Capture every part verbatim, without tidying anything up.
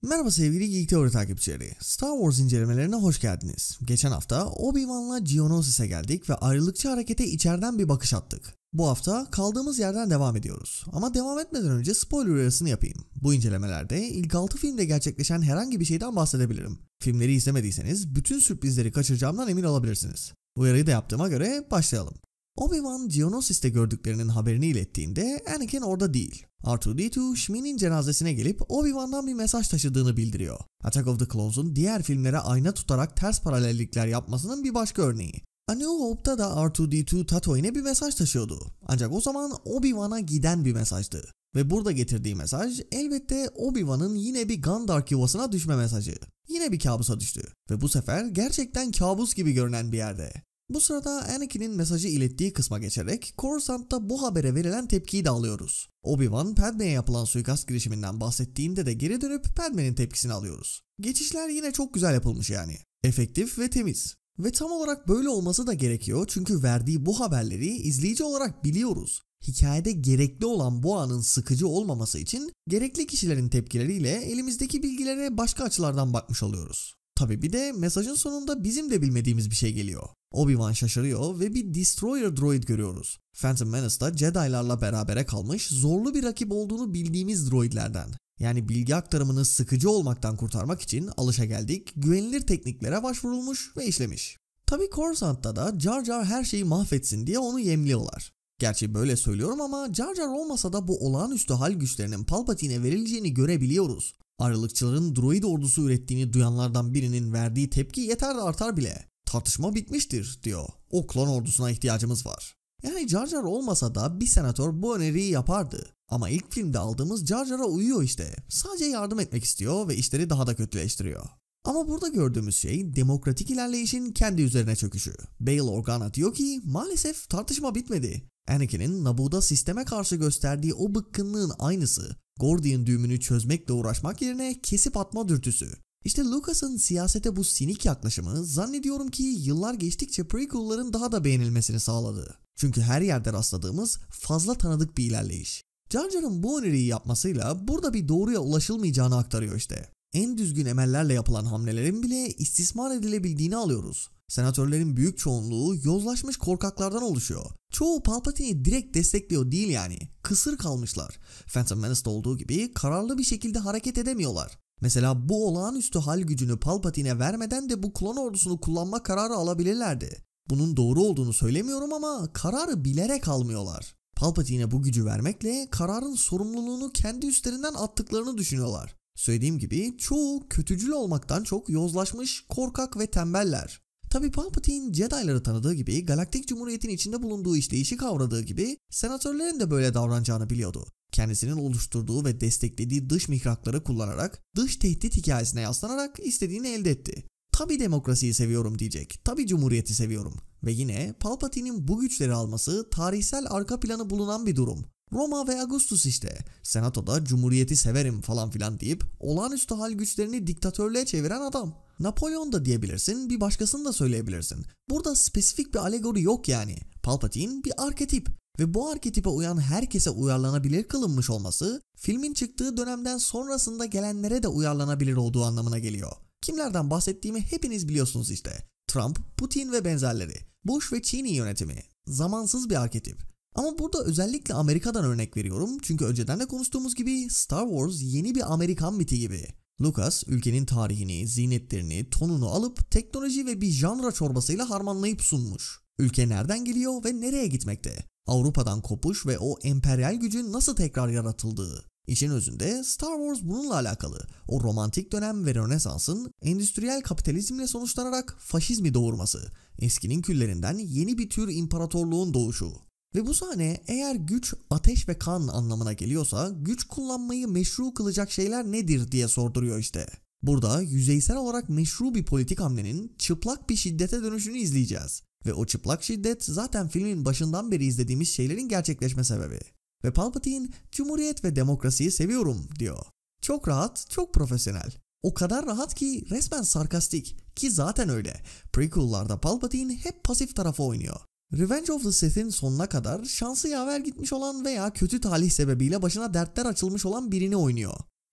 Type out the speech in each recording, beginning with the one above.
Merhaba sevgili Geek Teori takipçileri. Star Wars incelemelerine hoş geldiniz. Geçen hafta Obi-Wan'la Geonosis'e geldik ve ayrılıkçı harekete içeriden bir bakış attık. Bu hafta kaldığımız yerden devam ediyoruz. Ama devam etmeden önce spoiler uyarısını yapayım. Bu incelemelerde ilk altı filmde gerçekleşen herhangi bir şeyden bahsedebilirim. Filmleri izlemediyseniz bütün sürprizleri kaçıracağımdan emin olabilirsiniz. Uyarıyı da yaptığıma göre başlayalım. Obi-Wan Geonosis'te gördüklerinin haberini ilettiğinde Anakin orada değil. R iki D iki Shmi'nin cenazesine gelip Obi-Wan'dan bir mesaj taşıdığını bildiriyor. Attack of the Clones'un diğer filmlere ayna tutarak ters paralellikler yapmasının bir başka örneği. A New Hope'da da R iki D iki Tatooine'e bir mesaj taşıyordu. Ancak o zaman Obi-Wan'a giden bir mesajdı. Ve burada getirdiği mesaj elbette Obi-Wan'ın yine bir Gandalf yuvasına düşme mesajı. Yine bir kabusa düştü. Ve bu sefer gerçekten kabus gibi görünen bir yerde. Bu sırada Anakin'in mesajı ilettiği kısma geçerek Coruscant'ta bu habere verilen tepkiyi de alıyoruz. Obi-Wan Padme'ye yapılan suikast girişiminden bahsettiğinde de geri dönüp Padme'nin tepkisini alıyoruz. Geçişler yine çok güzel yapılmış yani. Efektif ve temiz. Ve tam olarak böyle olması da gerekiyor çünkü verdiği bu haberleri izleyici olarak biliyoruz. Hikayede gerekli olan bu anın sıkıcı olmaması için gerekli kişilerin tepkileriyle elimizdeki bilgilere başka açılardan bakmış oluyoruz. Tabi bir de mesajın sonunda bizim de bilmediğimiz bir şey geliyor. Obi-Wan şaşırıyor ve bir Destroyer droid görüyoruz. Phantom Menace'da Jedi'larla berabere kalmış zorlu bir rakip olduğunu bildiğimiz droidlerden. Yani bilgi aktarımını sıkıcı olmaktan kurtarmak için alışageldik güvenilir tekniklere başvurulmuş ve işlemiş. Tabi Coruscant'ta da Jar Jar her şeyi mahvetsin diye onu yemliyorlar. Gerçi böyle söylüyorum ama Jar Jar olmasa da bu olağanüstü hal güçlerinin Palpatine'e verileceğini görebiliyoruz. Ayrılıkçıların droid ordusu ürettiğini duyanlardan birinin verdiği tepki yeter de artar bile. Tartışma bitmiştir diyor. O klon ordusuna ihtiyacımız var. Yani Jar Jar olmasa da bir senatör bu öneriyi yapardı. Ama ilk filmde aldığımız Jar Jar'a uyuyor işte. Sadece yardım etmek istiyor ve işleri daha da kötüleştiriyor. Ama burada gördüğümüz şey demokratik ilerleyişin kendi üzerine çöküşü. Bail Organa diyor ki maalesef tartışma bitmedi. Anakin'in Naboo'da sisteme karşı gösterdiği o bıkkınlığın aynısı. Gordian düğümünü çözmekle uğraşmak yerine kesip atma dürtüsü. İşte Lucas'ın siyasete bu sinik yaklaşımı zannediyorum ki yıllar geçtikçe prequel'ların daha da beğenilmesini sağladı. Çünkü her yerde rastladığımız fazla tanıdık bir ilerleyiş. Jar Jar'ın bu öneriyi yapmasıyla burada bir doğruya ulaşılmayacağını aktarıyor işte. En düzgün emellerle yapılan hamlelerin bile istismar edilebildiğini alıyoruz. Senatörlerin büyük çoğunluğu yozlaşmış korkaklardan oluşuyor. Çoğu Palpatine'i direkt destekliyor değil yani. Kısır kalmışlar. Phantom Menace'da olduğu gibi kararlı bir şekilde hareket edemiyorlar. Mesela bu olağanüstü hal gücünü Palpatine'e vermeden de bu klon ordusunu kullanma kararı alabilirlerdi. Bunun doğru olduğunu söylemiyorum ama kararı bilerek almıyorlar. Palpatine'e bu gücü vermekle kararın sorumluluğunu kendi üstlerinden attıklarını düşünüyorlar. Söylediğim gibi çoğu kötücül olmaktan çok yozlaşmış, korkak ve tembeller. Tabi Palpatine Jedi'ları tanıdığı gibi Galaktik Cumhuriyet'in içinde bulunduğu işleyişi kavradığı gibi senatörlerin de böyle davranacağını biliyordu. Kendisinin oluşturduğu ve desteklediği dış mihrakları kullanarak dış tehdit hikayesine yaslanarak istediğini elde etti. Tabi demokrasiyi seviyorum diyecek, tabi cumhuriyeti seviyorum ve yine Palpatine'in bu güçleri alması tarihsel arka planı bulunan bir durum. Roma ve Augustus işte. Senatoda cumhuriyeti severim falan filan deyip olağanüstü hal güçlerini diktatörlüğe çeviren adam. Napolyon da diyebilirsin, bir başkasını da söyleyebilirsin. Burada spesifik bir alegori yok yani. Palpatine bir arketip ve bu arketipe uyan herkese uyarlanabilir kılınmış olması filmin çıktığı dönemden sonrasında gelenlere de uyarlanabilir olduğu anlamına geliyor. Kimlerden bahsettiğimi hepiniz biliyorsunuz işte. Trump, Putin ve benzerleri. Bush ve Cheney yönetimi. Zamansız bir arketip. Ama burada özellikle Amerika'dan örnek veriyorum çünkü önceden de konuştuğumuz gibi Star Wars yeni bir Amerikan miti gibi. Lucas ülkenin tarihini, ziynetlerini, tonunu alıp teknoloji ve bir janra çorbasıyla harmanlayıp sunmuş. Ülke nereden geliyor ve nereye gitmekte? Avrupa'dan kopuş ve o emperyal gücün nasıl tekrar yaratıldığı. İşin özünde Star Wars bununla alakalı. O romantik dönem ve Rönesans'ın endüstriyel kapitalizmle sonuçlanarak faşizmi doğurması. Eskinin küllerinden yeni bir tür imparatorluğun doğuşu. Ve bu sahne eğer güç, ateş ve kan anlamına geliyorsa güç kullanmayı meşru kılacak şeyler nedir diye sorduruyor işte. Burada yüzeysel olarak meşru bir politik hamlenin çıplak bir şiddete dönüşünü izleyeceğiz. Ve o çıplak şiddet zaten filmin başından beri izlediğimiz şeylerin gerçekleşme sebebi. Ve Palpatine, Cumhuriyet ve demokrasiyi seviyorum diyor. Çok rahat, çok profesyonel. O kadar rahat ki resmen sarkastik. Ki zaten öyle. Prequel'larda Palpatine hep pasif tarafa oynuyor. Revenge of the Sith'in sonuna kadar şansı yaver gitmiş olan veya kötü talih sebebiyle başına dertler açılmış olan birini oynuyor.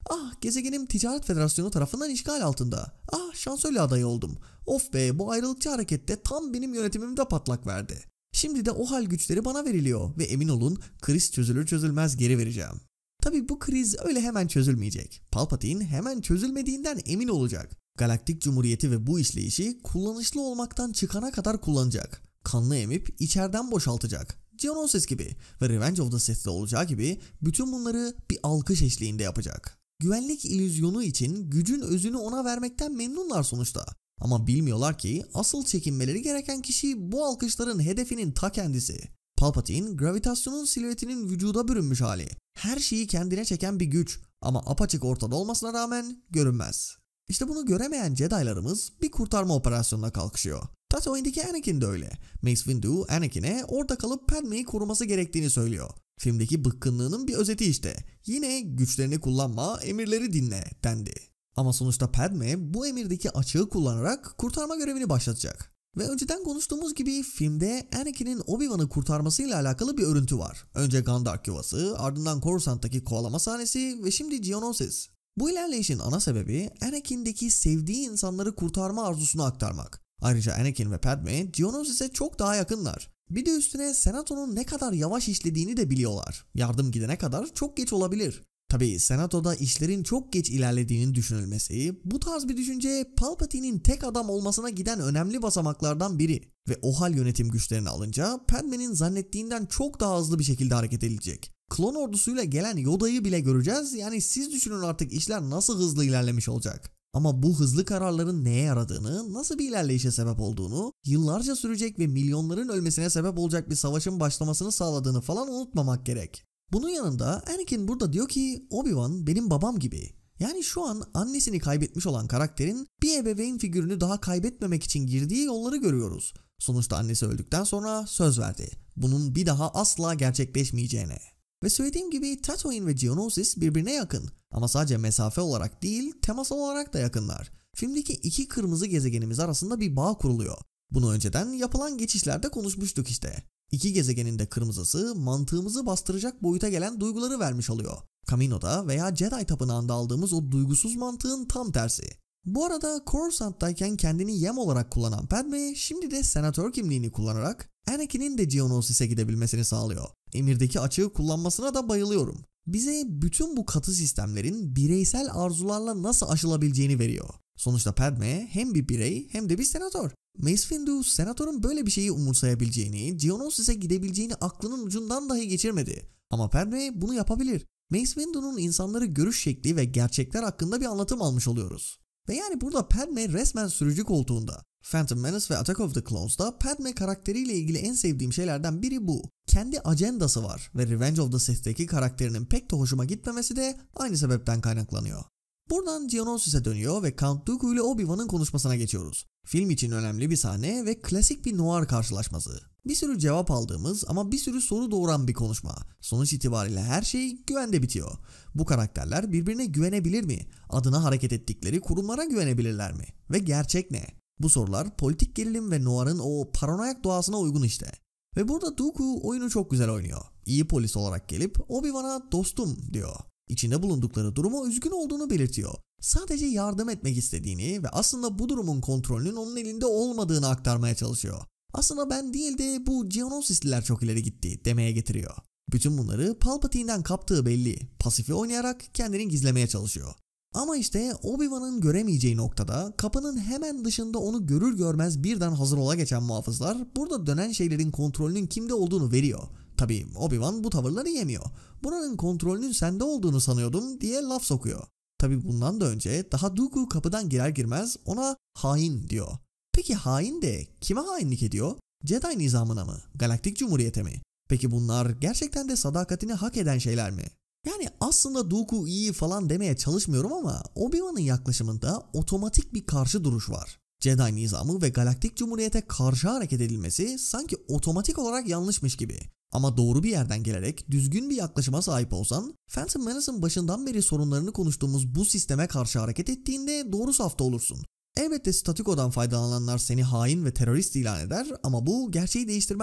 Ah, gezegenim Ticaret Federasyonu tarafından işgal altında. Ah, şansölye adayı oldum. Of be, bu ayrılıkçı harekette tam benim yönetimimde patlak verdi. Şimdi de o hal güçleri bana veriliyor ve emin olun kriz çözülür çözülmez geri vereceğim. Tabi bu kriz öyle hemen çözülmeyecek. Palpatine hemen çözülmediğinden emin olacak. Galaktik Cumhuriyeti ve bu işleyişi kullanışlı olmaktan çıkana kadar kullanacak. Kanını emip içeriden boşaltacak. Geonosis gibi ve Revenge of the Sith'te olacağı gibi bütün bunları bir alkış eşliğinde yapacak. Güvenlik illüzyonu için gücün özünü ona vermekten memnunlar sonuçta. Ama bilmiyorlar ki asıl çekinmeleri gereken kişi bu alkışların hedefinin ta kendisi. Palpatine, gravitasyonun silüetinin vücuda bürünmüş hali. Her şeyi kendine çeken bir güç ama apaçık ortada olmasına rağmen görünmez. İşte bunu göremeyen Jedi'larımız bir kurtarma operasyonuna kalkışıyor. Tatooine'deki Anakin de öyle. Mace Windu, Anakin'e orada kalıp Padme'yi koruması gerektiğini söylüyor. Filmdeki bıkkınlığının bir özeti işte. Yine güçlerini kullanma, emirleri dinle dendi. Ama sonuçta Padme bu emirdeki açığı kullanarak kurtarma görevini başlatacak. Ve önceden konuştuğumuz gibi filmde Anakin'in Obi-Wan'ı kurtarmasıyla alakalı bir örüntü var. Önce Gandark yuvası, ardından Coruscant'taki kovalama sahnesi ve şimdi Geonosis. Bu ilerleyişin ana sebebi Anakin'deki sevdiği insanları kurtarma arzusunu aktarmak. Ayrıca Anakin ve Padme Geonosis'e çok daha yakınlar. Bir de üstüne Senato'nun ne kadar yavaş işlediğini de biliyorlar. Yardım gidene kadar çok geç olabilir. Tabii Senato'da işlerin çok geç ilerlediğinin düşünülmesi, bu tarz bir düşünce Palpatine'in tek adam olmasına giden önemli basamaklardan biri. Ve o hal yönetim güçlerini alınca Padme'nin zannettiğinden çok daha hızlı bir şekilde hareket edilecek. Klon ordusuyla gelen Yoda'yı bile göreceğiz, yani siz düşünün artık işler nasıl hızlı ilerlemiş olacak. Ama bu hızlı kararların neye yaradığını, nasıl bir ilerleyişe sebep olduğunu, yıllarca sürecek ve milyonların ölmesine sebep olacak bir savaşın başlamasını sağladığını falan unutmamak gerek. Bunun yanında Anakin burada diyor ki Obi-Wan benim babam gibi. Yani şu an annesini kaybetmiş olan karakterin bir ebeveyn figürünü daha kaybetmemek için girdiği yolları görüyoruz. Sonuçta annesi öldükten sonra söz verdi. Bunun bir daha asla gerçekleşmeyeceğine. Ve söylediğim gibi Tatooine ve Geonosis birbirine yakın. Ama sadece mesafe olarak değil, temasal olarak da yakınlar. Filmdeki iki kırmızı gezegenimiz arasında bir bağ kuruluyor. Bunu önceden yapılan geçişlerde konuşmuştuk işte. İki gezegenin de kırmızısı mantığımızı bastıracak boyuta gelen duyguları vermiş oluyor. Kamino'da veya Jedi Tapınağı'nda aldığımız o duygusuz mantığın tam tersi. Bu arada Coruscant'tayken kendini yem olarak kullanan Padme şimdi de senatör kimliğini kullanarak Anakin'in de Geonosis'e gidebilmesini sağlıyor. Emirdeki açığı kullanmasına da bayılıyorum. Bize bütün bu katı sistemlerin bireysel arzularla nasıl aşılabileceğini veriyor. Sonuçta Padme hem bir birey hem de bir senatör. Mace Windu senatörün böyle bir şeyi umursayabileceğini, Geonosis'e gidebileceğini aklının ucundan dahi geçirmedi. Ama Padme bunu yapabilir. Mace Windu'nun insanları görüş şekli ve gerçekler hakkında bir anlatım almış oluyoruz. Ve yani burada Padme resmen sürücü koltuğunda. Phantom Menace ve Attack of the Clones'da Padme karakteriyle ilgili en sevdiğim şeylerden biri bu. Kendi ajandası var ve Revenge of the Sith'teki karakterinin pek de hoşuma gitmemesi de aynı sebepten kaynaklanıyor. Buradan Geonosis'e dönüyor ve Count Dooku ile Obi-Wan'ın konuşmasına geçiyoruz. Film için önemli bir sahne ve klasik bir noir karşılaşması. Bir sürü cevap aldığımız ama bir sürü soru doğuran bir konuşma. Sonuç itibariyle her şey güvende bitiyor. Bu karakterler birbirine güvenebilir mi? Adına hareket ettikleri kurumlara güvenebilirler mi? Ve gerçek ne? Bu sorular politik gerilim ve noir'ın o paranoyak doğasına uygun işte. Ve burada Dooku oyunu çok güzel oynuyor. İyi polis olarak gelip Obi-Wan'a dostum diyor. İçinde bulundukları duruma üzgün olduğunu belirtiyor. Sadece yardım etmek istediğini ve aslında bu durumun kontrolünün onun elinde olmadığını aktarmaya çalışıyor. Aslında ben değil de bu Geonosisliler çok ileri gitti demeye getiriyor. Bütün bunları Palpatine'den kaptığı belli. Pasifi oynayarak kendini gizlemeye çalışıyor. Ama işte Obi-Wan'ın göremeyeceği noktada kapının hemen dışında onu görür görmez birden hazır ola geçen muhafızlar burada dönen şeylerin kontrolünün kimde olduğunu veriyor. Tabii Obi-Wan bu tavırları yemiyor. Buranın kontrolünün sende olduğunu sanıyordum diye laf sokuyor. Tabii bundan da önce daha Dooku kapıdan girer girmez ona hain diyor. Peki hain de kime hainlik ediyor? Jedi nizamına mı? Galaktik Cumhuriyete mi? Peki bunlar gerçekten de sadakatini hak eden şeyler mi? Yani aslında Dooku iyi falan demeye çalışmıyorum ama Obi-Wan'ın yaklaşımında otomatik bir karşı duruş var. Jedi nizamı ve Galaktik Cumhuriyete karşı hareket edilmesi sanki otomatik olarak yanlışmış gibi. Ama doğru bir yerden gelerek düzgün bir yaklaşıma sahip olsan, Phantom Menace'ın başından beri sorunlarını konuştuğumuz bu sisteme karşı hareket ettiğinde doğru safta olursun. Elbette statükodan faydalananlar seni hain ve terörist ilan eder ama bu gerçeği değiştirmez.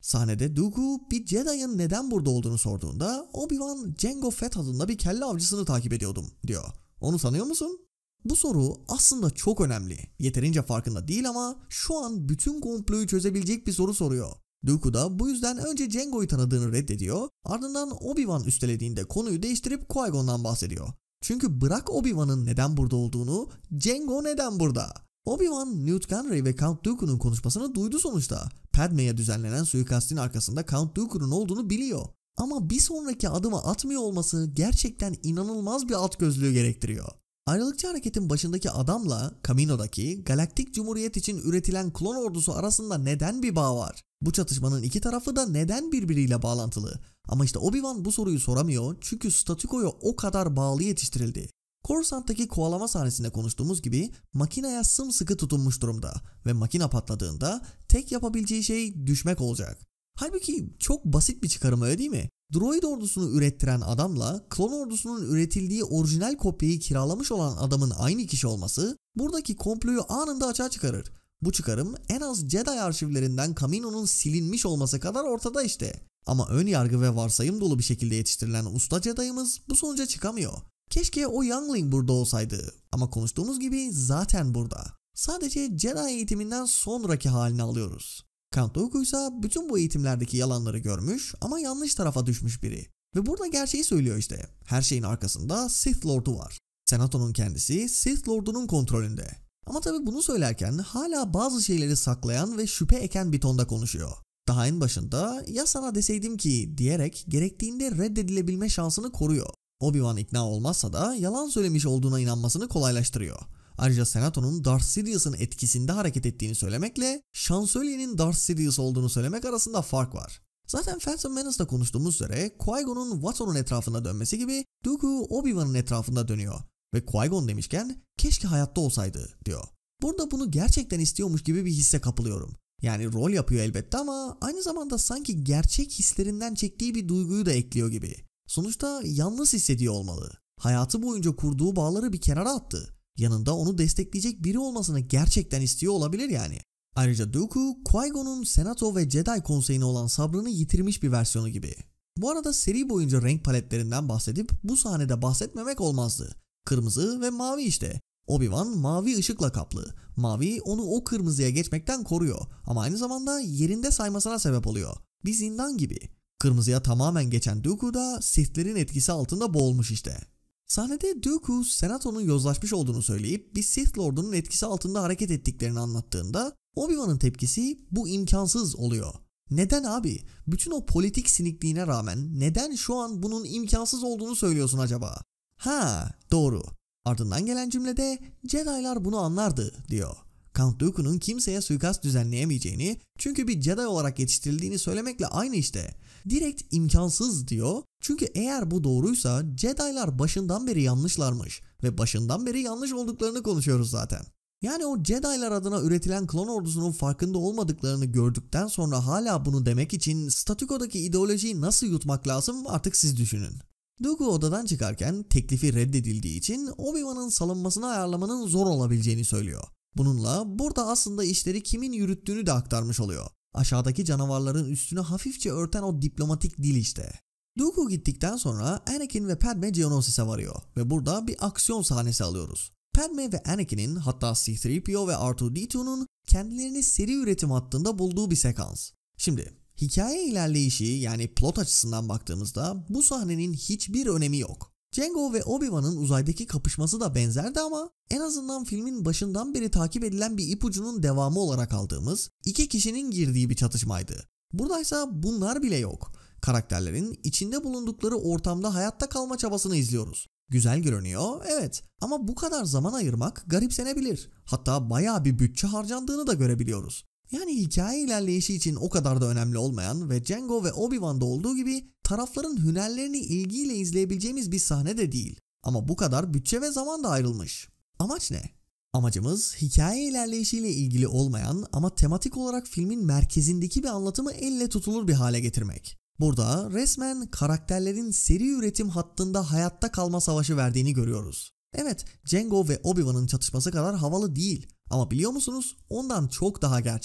Sahnede Dooku bir Jedi'ın neden burada olduğunu sorduğunda Obi-Wan Jango Fett adında bir kelle avcısını takip ediyordum diyor. Onu tanıyor musun? Bu soru aslında çok önemli. Yeterince farkında değil ama şu an bütün komployu çözebilecek bir soru soruyor. Dooku da bu yüzden önce Jango'yu tanıdığını reddediyor, ardından Obi-Wan üstelediğinde konuyu değiştirip Qui-Gon'dan bahsediyor. Çünkü bırak Obi-Wan'ın neden burada olduğunu, Jango neden burada? Obi-Wan, Newt Gunray ve Count Dooku'nun konuşmasını duydu sonuçta. Padme'ye düzenlenen suikastin arkasında Count Dooku'nun olduğunu biliyor. Ama bir sonraki adımı atmıyor olması gerçekten inanılmaz bir atgözlülüğü gerektiriyor. Ayrılıkçı hareketin başındaki adamla Kamino'daki Galaktik Cumhuriyet için üretilen klon ordusu arasında neden bir bağ var? Bu çatışmanın iki tarafı da neden birbiriyle bağlantılı? Ama işte Obi-Wan bu soruyu soramıyor çünkü statükoya o kadar bağlı yetiştirildi. Coruscant'taki kovalama sahnesinde konuştuğumuz gibi makineye sımsıkı tutunmuş durumda ve makine patladığında tek yapabileceği şey düşmek olacak. Halbuki çok basit bir çıkarım, öyle değil mi? Droid ordusunu ürettiren adamla klon ordusunun üretildiği orijinal kopyayı kiralamış olan adamın aynı kişi olması buradaki komployu anında açığa çıkarır. Bu çıkarım en az Jedi arşivlerinden Kamino'nun silinmiş olması kadar ortada işte. Ama ön yargı ve varsayım dolu bir şekilde yetiştirilen usta Jedi'ımız bu sonuca çıkamıyor. Keşke o youngling burada olsaydı ama konuştuğumuz gibi zaten burada. Sadece Jedi eğitiminden sonraki halini alıyoruz. Count Dooku ise bütün bu eğitimlerdeki yalanları görmüş ama yanlış tarafa düşmüş biri. Ve burada gerçeği söylüyor işte. Her şeyin arkasında Sith Lord'u var. Senato'nun kendisi Sith Lord'unun kontrolünde. Ama tabi bunu söylerken hala bazı şeyleri saklayan ve şüphe eken bir tonda konuşuyor. Daha en başında ya sana deseydim ki diyerek gerektiğinde reddedilebilme şansını koruyor. Obi-Wan ikna olmazsa da yalan söylemiş olduğuna inanmasını kolaylaştırıyor. Ayrıca Senato'nun Darth Sidious'ın etkisinde hareket ettiğini söylemekle Şansölye'nin Darth Sidious olduğunu söylemek arasında fark var. Zaten Phantom Menace'da konuştuğumuz üzere Qui-Gon'un Watson'un etrafında dönmesi gibi Dooku Obi-Wan'ın etrafında dönüyor. Ve Qui-Gon demişken keşke hayatta olsaydı diyor. Burada bunu gerçekten istiyormuş gibi bir hisse kapılıyorum. Yani rol yapıyor elbette ama aynı zamanda sanki gerçek hislerinden çektiği bir duyguyu da ekliyor gibi. Sonuçta yalnız hissediyor olmalı. Hayatı boyunca kurduğu bağları bir kenara attı. Yanında onu destekleyecek biri olmasını gerçekten istiyor olabilir yani. Ayrıca Dooku, Qui-Gon'un Senato ve Jedi konseyine olan sabrını yitirmiş bir versiyonu gibi. Bu arada seri boyunca renk paletlerinden bahsedip bu sahnede bahsetmemek olmazdı. Kırmızı ve mavi işte. Obi-Wan mavi ışıkla kaplı. Mavi onu o kırmızıya geçmekten koruyor ama aynı zamanda yerinde saymasına sebep oluyor. Bir zindan gibi. Kırmızıya tamamen geçen Dooku da Sith'lerin etkisi altında boğulmuş işte. Sahnede Dooku, Senato'nun yozlaşmış olduğunu söyleyip bir Sith Lord'unun etkisi altında hareket ettiklerini anlattığında Obi-Wan'ın tepkisi bu imkansız oluyor. Neden abi? Bütün o politik sinikliğine rağmen neden şu an bunun imkansız olduğunu söylüyorsun acaba? Ha, doğru. Ardından gelen cümlede Jedi'lar bunu anlardı diyor. Count Dooku'nun kimseye suikast düzenleyemeyeceğini çünkü bir Jedi olarak yetiştirildiğini söylemekle aynı işte. Direkt imkansız diyor çünkü eğer bu doğruysa Jedi'lar başından beri yanlışlarmış ve başından beri yanlış olduklarını konuşuyoruz zaten. Yani o Jedi'lar adına üretilen klon ordusunun farkında olmadıklarını gördükten sonra hala bunu demek için statükodaki ideolojiyi nasıl yutmak lazım artık siz düşünün. Dooku odadan çıkarken teklifi reddedildiği için Obi-Wan'ın salınmasını ayarlamanın zor olabileceğini söylüyor. Bununla burada aslında işleri kimin yürüttüğünü de aktarmış oluyor. Aşağıdaki canavarların üstünü hafifçe örten o diplomatik dil işte. Dooku gittikten sonra Anakin ve Padme Geonosis'e varıyor ve burada bir aksiyon sahnesi alıyoruz. Padme ve Anakin'in hatta C üç P O ve R iki D iki'nin kendilerini seri üretim hattında bulduğu bir sekans. Şimdi hikaye ilerleyişi yani plot açısından baktığımızda bu sahnenin hiçbir önemi yok. Jango ve Obi-Wan'ın uzaydaki kapışması da benzerdi ama en azından filmin başından beri takip edilen bir ipucunun devamı olarak aldığımız iki kişinin girdiği bir çatışmaydı. Buradaysa bunlar bile yok. Karakterlerin içinde bulundukları ortamda hayatta kalma çabasını izliyoruz. Güzel görünüyor, evet, ama bu kadar zaman ayırmak garipsenebilir. Hatta bayağı bir bütçe harcandığını da görebiliyoruz. Yani hikaye ilerleyişi için o kadar da önemli olmayan ve Jango ve Obi-Wan'da olduğu gibi tarafların hünerlerini ilgiyle izleyebileceğimiz bir sahne de değil. Ama bu kadar bütçe ve zaman da ayrılmış. Amaç ne? Amacımız hikaye ilerleyişiyle ilgili olmayan ama tematik olarak filmin merkezindeki bir anlatımı elle tutulur bir hale getirmek. Burada resmen karakterlerin seri üretim hattında hayatta kalma savaşı verdiğini görüyoruz. Evet, Jango ve Obi-Wan'ın çatışması kadar havalı değil ama biliyor musunuz ondan çok daha gerçek.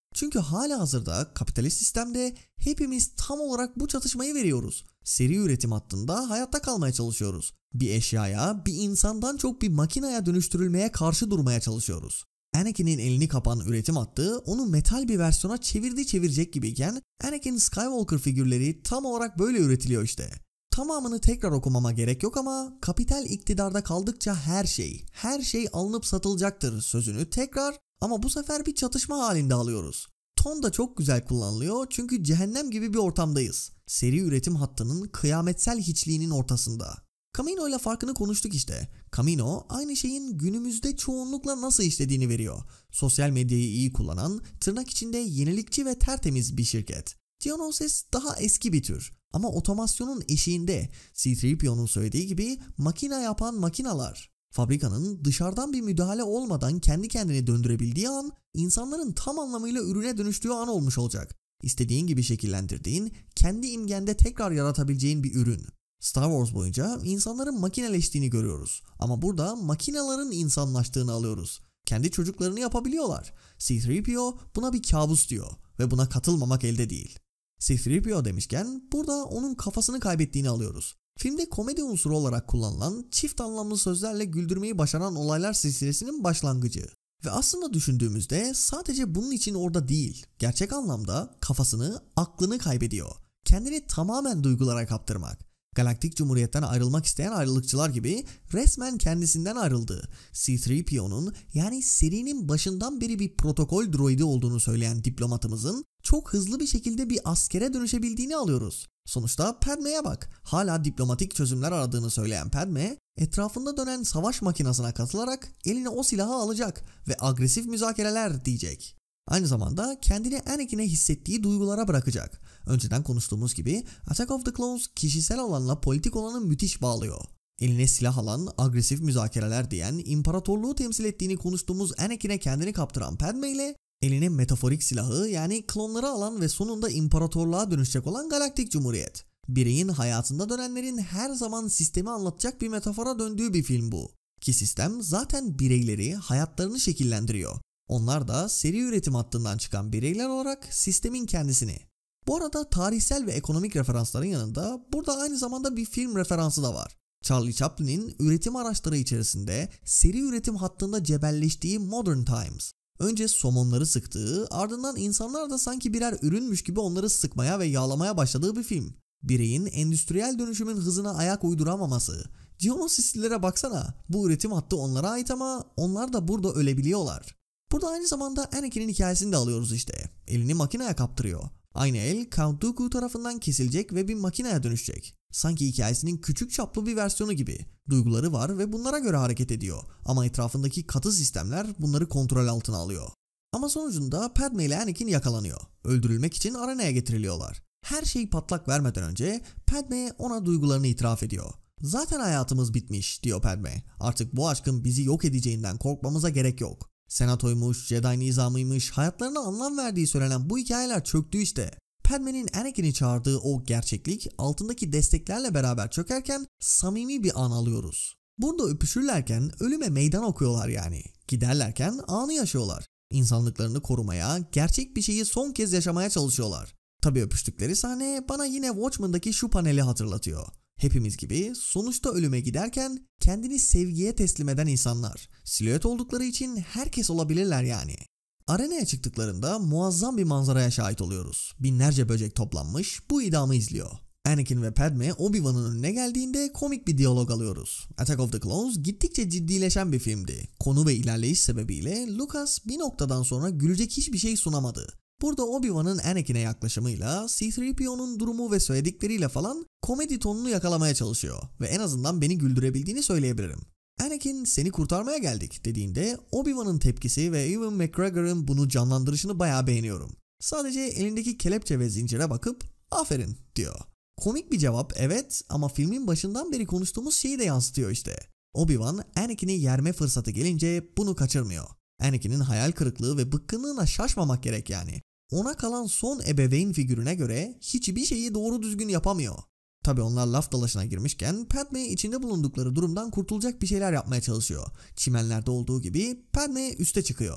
Çünkü halihazırda kapitalist sistemde hepimiz tam olarak bu çatışmayı veriyoruz. Seri üretim hattında hayatta kalmaya çalışıyoruz. Bir eşyaya, bir insandan çok bir makineye dönüştürülmeye karşı durmaya çalışıyoruz. Anakin'in elini kapan üretim hattı onu metal bir versiyona çevirdi çevirecek gibiyken Anakin Skywalker figürleri tam olarak böyle üretiliyor işte. Tamamını tekrar okumama gerek yok ama kapital iktidarda kaldıkça her şey, her şey alınıp satılacaktır sözünü tekrar ama bu sefer bir çatışma halinde alıyoruz. Ton da çok güzel kullanılıyor çünkü cehennem gibi bir ortamdayız. Seri üretim hattının kıyametsel hiçliğinin ortasında. Kamino ile farkını konuştuk işte. Kamino aynı şeyin günümüzde çoğunlukla nasıl işlediğini veriyor. Sosyal medyayı iyi kullanan, tırnak içinde yenilikçi ve tertemiz bir şirket. Geonosis daha eski bir tür ama otomasyonun eşiğinde C üç P O'nun söylediği gibi makine yapan makinalar. Fabrikanın dışarıdan bir müdahale olmadan kendi kendini döndürebildiği an insanların tam anlamıyla ürüne dönüştüğü an olmuş olacak. İstediğin gibi şekillendirdiğin, kendi imgende tekrar yaratabileceğin bir ürün. Star Wars boyunca insanların makineleştiğini görüyoruz ama burada makinaların insanlaştığını alıyoruz. Kendi çocuklarını yapabiliyorlar. C üç P O buna bir kabus diyor ve buna katılmamak elde değil. C üç P O demişken burada onun kafasını kaybettiğini alıyoruz. Filmde komedi unsuru olarak kullanılan çift anlamlı sözlerle güldürmeyi başaran olaylar silsilesinin başlangıcı. Ve aslında düşündüğümüzde sadece bunun için orada değil, gerçek anlamda kafasını, aklını kaybediyor. Kendini tamamen duygulara kaptırmak. Galaktik Cumhuriyet'ten ayrılmak isteyen ayrılıkçılar gibi resmen kendisinden ayrıldı. C üç P O'nun yani serinin başından beri bir protokol droidi olduğunu söyleyen diplomatımızın çok hızlı bir şekilde bir askere dönüşebildiğini alıyoruz. Sonuçta Padme'ye bak. Hala diplomatik çözümler aradığını söyleyen Padme, etrafında dönen savaş makinasına katılarak eline o silahı alacak ve agresif müzakereler diyecek. Aynı zamanda kendini Anakin'e hissettiği duygulara bırakacak. Önceden konuştuğumuz gibi Attack of the Clones kişisel olanla politik olanı müthiş bağlıyor. Eline silah alan, agresif müzakereler diyen, imparatorluğu temsil ettiğini konuştuğumuz Anakin'e kendini kaptıran Padme ile eline metaforik silahı yani klonları alan ve sonunda imparatorluğa dönüşecek olan Galaktik Cumhuriyet. Bireyin hayatında dönenlerin her zaman sistemi anlatacak bir metafora döndüğü bir film bu. Ki sistem zaten bireyleri, hayatlarını şekillendiriyor. Onlar da seri üretim hattından çıkan bireyler olarak sistemin kendisini. Bu arada tarihsel ve ekonomik referansların yanında burada aynı zamanda bir film referansı da var. Charlie Chaplin'in üretim araçları içerisinde seri üretim hattında cebelleştiği Modern Times. Önce somonları sıktığı, ardından insanlar da sanki birer ürünmüş gibi onları sıkmaya ve yağlamaya başladığı bir film. Bireyin endüstriyel dönüşümün hızına ayak uyduramaması. Geonosislilere baksana, bu üretim hattı onlara ait ama onlar da burada ölebiliyorlar. Burada aynı zamanda Anakin'in hikayesini de alıyoruz işte. Elini makineye kaptırıyor. Aynı el Count Dooku tarafından kesilecek ve bir makineye dönüşecek. Sanki hikayesinin küçük çaplı bir versiyonu gibi. Duyguları var ve bunlara göre hareket ediyor. Ama etrafındaki katı sistemler bunları kontrol altına alıyor. Ama sonucunda Padme ile Anakin yakalanıyor. Öldürülmek için arenaya getiriliyorlar. Her şey patlak vermeden önce Padme ona duygularını itiraf ediyor. Zaten hayatımız bitmiş diyor Padme. Artık bu aşkın bizi yok edeceğinden korkmamıza gerek yok. Senatoymuş, Jedi nizamıymış, hayatlarına anlam verdiği söylenen bu hikayeler çöktü işte. Padme'nin Anakin'i çağırdığı o gerçeklik altındaki desteklerle beraber çökerken samimi bir an alıyoruz. Burada öpüşürlerken ölüme meydan okuyorlar yani. Giderlerken anı yaşıyorlar. İnsanlıklarını korumaya, gerçek bir şeyi son kez yaşamaya çalışıyorlar. Tabii öpüştükleri sahne bana yine Watchmen'daki şu paneli hatırlatıyor. Hepimiz gibi sonuçta ölüme giderken kendini sevgiye teslim eden insanlar. Silüet oldukları için herkes olabilirler yani. Arenaya çıktıklarında muazzam bir manzaraya şahit oluyoruz. Binlerce böcek toplanmış bu idamı izliyor. Anakin ve Padme Obi-Wan'ın önüne geldiğinde komik bir diyalog alıyoruz. Attack of the Clones gittikçe ciddileşen bir filmdi. Konu ve ilerleyiş sebebiyle Lucas bir noktadan sonra gülecek hiçbir şey sunamadı. Burada Obi-Wan'ın Anakin'e yaklaşımıyla C üç P O'nun durumu ve söyledikleriyle falan komedi tonunu yakalamaya çalışıyor ve en azından beni güldürebildiğini söyleyebilirim. Anakin seni kurtarmaya geldik dediğinde Obi-Wan'ın tepkisi ve Ewan McGregor'ın bunu canlandırışını bayağı beğeniyorum. Sadece elindeki kelepçe ve zincire bakıp aferin diyor. Komik bir cevap evet ama filmin başından beri konuştuğumuz şeyi de yansıtıyor işte. Obi-Wan Anakin'i yerme fırsatı gelince bunu kaçırmıyor. Anakin'in hayal kırıklığı ve bıkkınlığına şaşmamak gerek yani. Ona kalan son ebeveyn figürüne göre hiçbir şeyi doğru düzgün yapamıyor. Tabi onlar laf dalaşına girmişken Padme içinde bulundukları durumdan kurtulacak bir şeyler yapmaya çalışıyor. Çimenlerde olduğu gibi Padme üste çıkıyor.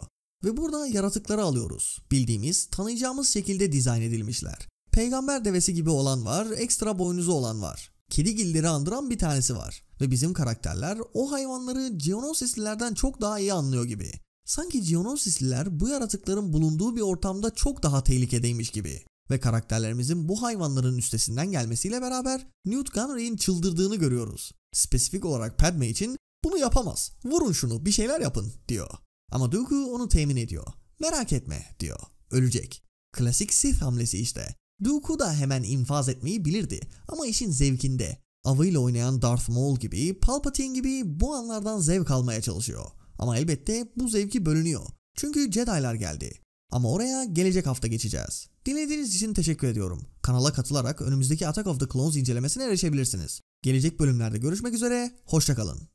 Ve burada yaratıkları alıyoruz. Bildiğimiz, tanıyacağımız şekilde dizayn edilmişler. Peygamber devesi gibi olan var, ekstra boynuzu olan var. Kedigilleri andıran bir tanesi var. Ve bizim karakterler o hayvanları Geonosislilerden çok daha iyi anlıyor gibi. Sanki Geonosisliler bu yaratıkların bulunduğu bir ortamda çok daha tehlikedeymiş gibi. Ve karakterlerimizin bu hayvanların üstesinden gelmesiyle beraber Newt Gunray'in çıldırdığını görüyoruz. Spesifik olarak Padme için bunu yapamaz, vurun şunu, bir şeyler yapın diyor. Ama Dooku onu temin ediyor. Merak etme diyor, ölecek. Klasik Sith hamlesi işte. Dooku da hemen infaz etmeyi bilirdi ama işin zevkinde. Avıyla oynayan Darth Maul gibi, Palpatine gibi bu anlardan zevk almaya çalışıyor. Ama elbette bu zevki bölünüyor. Çünkü Jedi'lar geldi. Ama oraya gelecek hafta geçeceğiz. Dinlediğiniz için teşekkür ediyorum. Kanala katılarak önümüzdeki Attack of the Clones incelemesine erişebilirsiniz. Gelecek bölümlerde görüşmek üzere, hoşça kalın.